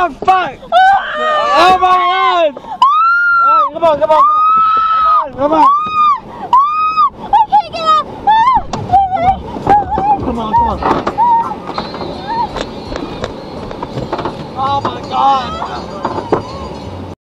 Oh fuck! Oh my god! Alright, come on, come on, come on. I can't get up! Come on, come on. Oh my god!